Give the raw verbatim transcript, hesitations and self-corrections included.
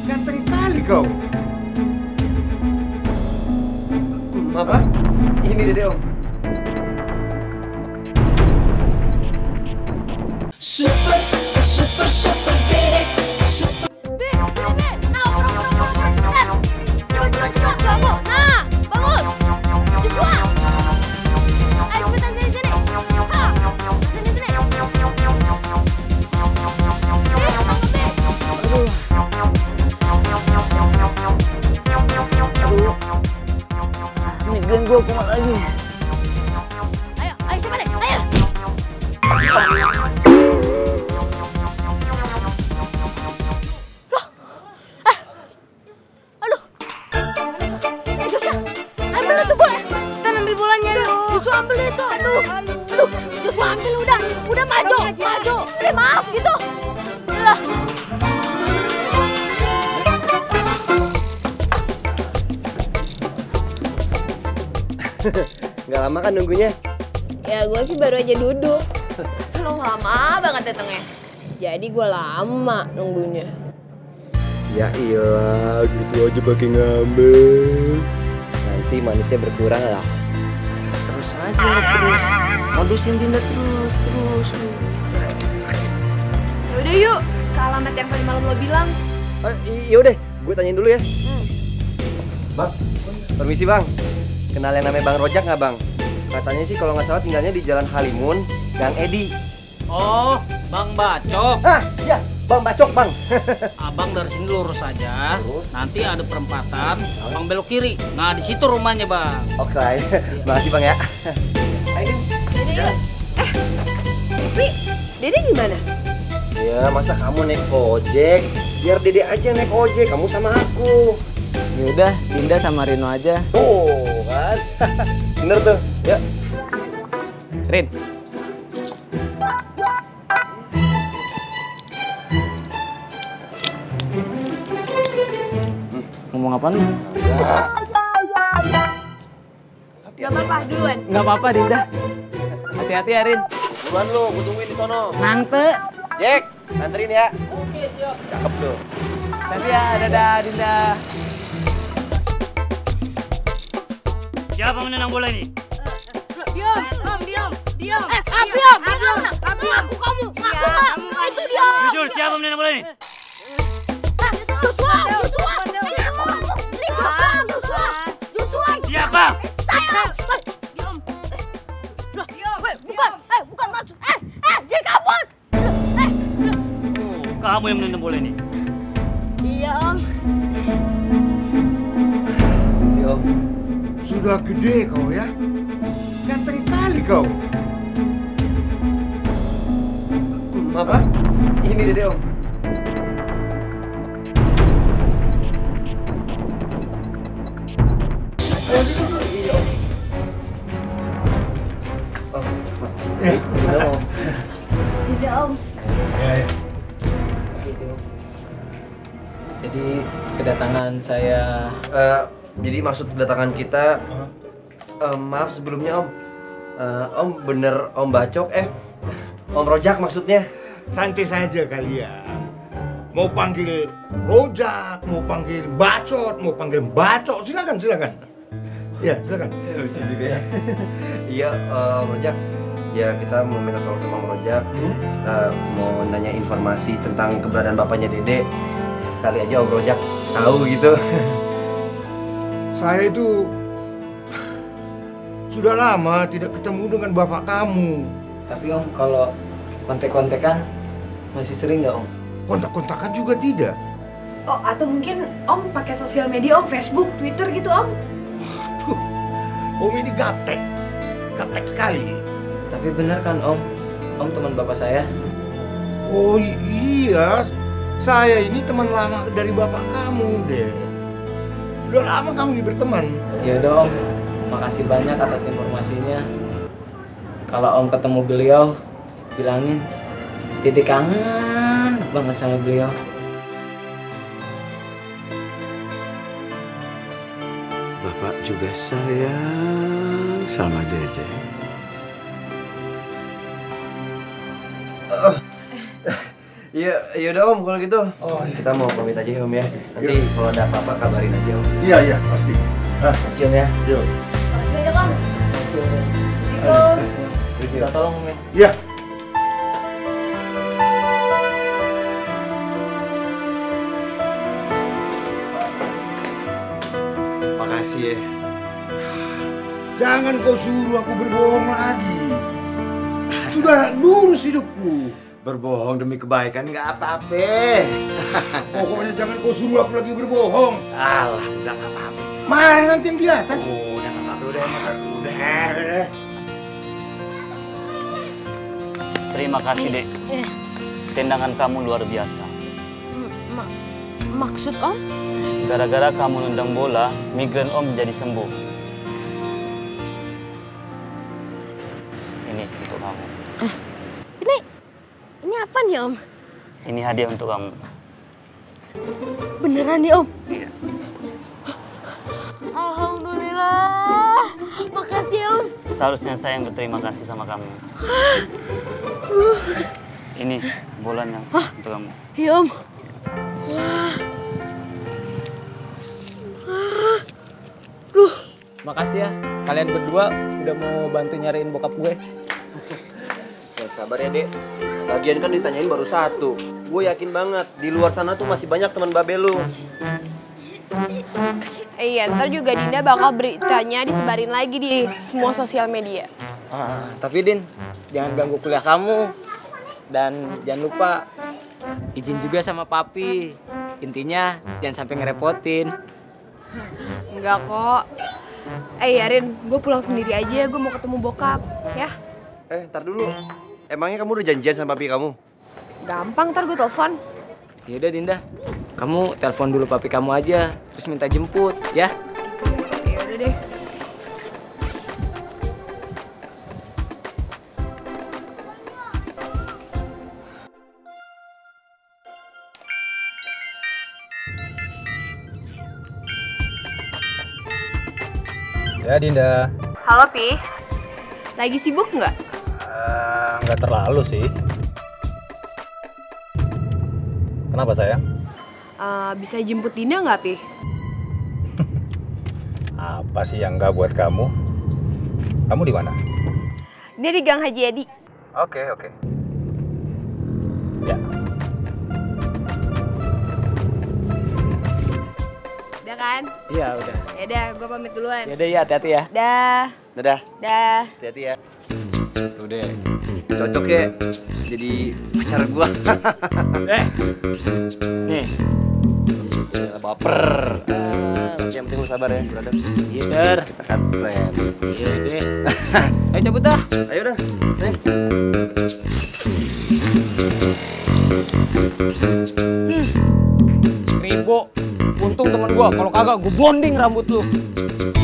Ganteng kali kau. Apa? Ini Dede Om. Super, super, super Dede. Super. Be, sini Be. Nah, oper, oper, oper, oper. Cepat, cepat, cepat. Tunggu. Nah, bagus. Joshua. Ayo cepetan sini, sini. Ha, sini, sini. Be, tangkap Be. Aduh. Aduh. Migrain gua kumat lagi. Ayo, ayo siapa deh? Ayo. Loh. Eh. Aduh. Eh, Joshua. Ambil itu bola. Kita ambil bolanya dulu. Joshua ambil itu. Aduh. Aduh. Joshua ambil udah. Udah maju. Maju. Eh, maaf gitu. Lah. Nggak lama kan nunggunya? Ya gue sih baru aja duduk. Lo lama banget datangnya. Jadi gue lama nunggunya. Ya iyalah, gitu aja pakai ngambek. Nanti manisnya berkurang lah. Terus aja, terus. Modusin Dinda terus, terus. Yaudah yuk, ke alamat yang tadi malam lo bilang. Eh, yaudah, gue tanyain dulu ya. Hmm. Bang, permisi bang. Kenal yang namanya Bang Rojak nggak bang? Katanya sih kalau nggak salah tinggalnya di Jalan Halimun, Gang Edi. Oh, Bang Bacok. Ah, ya, Bang Bacok bang. Abang dari sini lurus aja. Terus? Nanti ada perempatan, abang belok kiri. Nah, di situ rumahnya bang. Oke, makasih bang ya. Ayo, Dede yuk. Eh, tapi Dede gimana? ya masa kamu naik ojek? Biar Dede aja naik ojek, kamu sama aku. Yaudah, Dinda sama Rino aja. Tuh kan, bener tuh. Ya. Rin. Ngomong apa nih? Gak apa-apa, duluan. Nggak apa-apa, Dinda. Hati-hati ya, Rin. Duluan lu, gue tungguin di sono. Nangte. Jack, anterin ya. Oke, siap. Cakep tuh. Hati ya, dadah, Dinda. Siapa menendang bola ini? Diam, diam, diam, diam. Eh, ah, diam, diam. Ngaku kamu, ngaku nggak? Itu diam. Jujur, siapa menendang bola ini? Ah, Joshua, Joshua. Ngaku kamu. Ini Joshua, Joshua. Joshua. Siapa? Saya. Eh, diam. Loh, weh, bukan. Eh, bukan maksud. Eh, eh, jadi kabur. Eh, Oh, kamu yang menendang bola ini. iya om. Si Om. Sudah gede kau ya. Ganteng kali kau. Apa? Ini Dede Om. Oh, Eh, Dede Om. Tidak om. ya, ya. Jadi, kedatangan saya... Eh, jadi maksud kedatangan kita, eh, maaf sebelumnya Om. Eh, om bener Om Bacok, eh Om Rojak maksudnya. Santai saja kalian. Mau panggil Rojak, mau panggil Bacot, mau panggil Bacok, silakan, silakan. Ya, silakan. Lucu juga ya. Iya, eh, Om Rojak. Ya kita mau minta tolong sama Om Rojak. Kita mau nanya informasi tentang keberadaan bapaknya Dede. Kali aja Om Rojak tahu gitu. Saya itu sudah lama tidak ketemu dengan bapak kamu. Tapi Om, kalau kontek-kontekan masih sering nggak Om? Kontak-kontakan juga tidak. Oh, atau mungkin Om pakai sosial media Om, Facebook, Twitter gitu Om? Aduh, Om ini gaptek, gaptek sekali. Tapi bener kan Om? Om teman bapak saya? Oh iya, saya ini teman lama dari bapak kamu deh. Sudah lama kami berteman. Ya udah Om, makasih banyak atas informasinya. Kalau Om ketemu beliau, bilangin Dede kangen banget sama beliau. Bapak juga sayang sama Dede. Iya Iya, yaudah Om kalau gitu. Oh, kita mau pamit aja ya Om ya. Nanti kalau ada apa-apa kabarin aja Om. Iya, iya, pasti. Ah, Cium ya. yuk. Makasih banyak om. Assalamualaikum. Kita tolong Om ya. Iya. Makasih ya. Jangan kau suruh aku berbohong lagi. Sudah lurus hidupku. Berbohong demi kebaikan nggak apa-apa. Pokoknya jangan kau suruh aku lagi berbohong. Alah, udah nggak apa-apa. Marah nanti yang di atas. Oh, udah nggak apa-apa, udah udah. udah. Terima kasih, Dek. Eh, Tendangan kamu luar biasa. ma maksud om? Gara-gara kamu nendang bola, migrain Om jadi sembuh. Ini untuk kamu. Ini, ini apa nih om? Ini hadiah untuk kamu. Beneran nih om? Iya. Alhamdulillah. Makasih om. Seharusnya saya yang berterima kasih sama kamu. Ini bolanya untuk kamu. Iya om. Wah. Duh. Makasih ya, kalian berdua udah mau bantu nyariin bokap gue. Ya sabar ya Dek. Lagian kan ditanyain baru satu. Gue yakin banget di luar sana tuh masih banyak teman babe lu. Iya, ntar juga Dinda bakal beritanya disebarin lagi di semua sosial media. Ah, tapi Din, jangan ganggu kuliah kamu. Dan jangan lupa izin juga sama papi. Intinya jangan sampai ngerepotin. Enggak kok. Eh Yarin, gue pulang sendiri aja, gue mau ketemu bokap, ya. Eh, ntar dulu. Emangnya kamu udah janjian sama papi kamu? Gampang, ntar gue telepon. Yaudah Dinda, kamu telepon dulu papi kamu aja, terus minta jemput, ya? Ya udah deh. Ya Dinda. Halo Pi, lagi sibuk nggak? Uh, nggak terlalu sih. Kenapa sayang? Uh, bisa jemput Dinda nggak Pi? Apa sih yang nggak buat kamu? Kamu di mana? Dia di Gang Haji Edi. Oke oke. Ya. Udah kan? Iya udah. Ya udah, gue pamit duluan. Yaudah ya, hati-hati ya. Dah. Dadah. Dah. Hati-hati ya. Udah. Cocok ya jadi pacar gua. Eh, nih. Ya, baper. Ah, yang penting lu sabar ya, brother. Iya, Der. Kita kan friend. Iya deh. Ayo cabut dah. Ayo dah. Nih. Ribo. Untung temen gua, kalau kagak gua bonding rambut lu.